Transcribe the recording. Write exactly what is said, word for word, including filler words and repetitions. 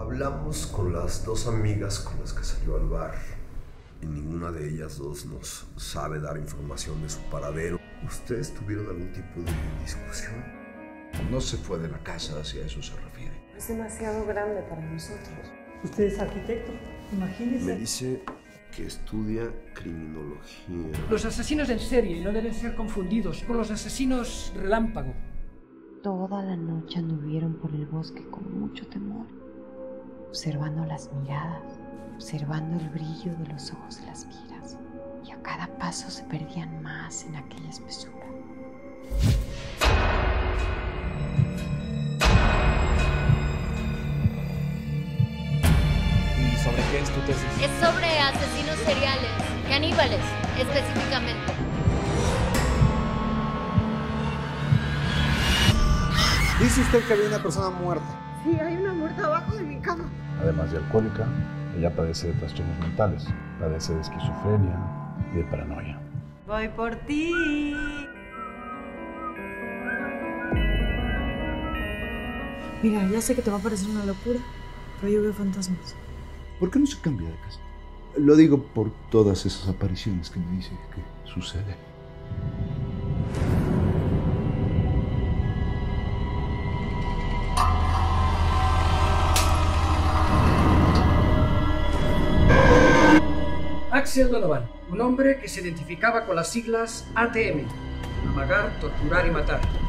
Hablamos con las dos amigas con las que salió al bar y ninguna de ellas dos nos sabe dar información de su paradero. ¿Ustedes tuvieron algún tipo de discusión? No se fue de la casa, si a eso se refiere. Es demasiado grande para nosotros. Usted es arquitecto, imagínese. Me dice que estudia criminología. Los asesinos en serie no deben ser confundidos con los asesinos relámpago. Toda la noche anduvieron por el bosque con mucho temor, observando las miradas, observando el brillo de los ojos de las fieras, y a cada paso se perdían más en aquella espesura. ¿Y sobre qué es tu tesis? Es sobre asesinos seriales, caníbales, específicamente. Dice usted que había una persona muerta. Sí, hay una muerta abajo de mi cama. Además de alcohólica, ella padece de trastornos mentales, padece de esquizofrenia y de paranoia. Voy por ti. Mira, ya sé que te va a parecer una locura, pero yo veo fantasmas. ¿Por qué no se cambia de casa? Lo digo por todas esas apariciones que me dice que suceden. Axel Donovan, un hombre que se identificaba con las siglas A T M, amagar, torturar y matar.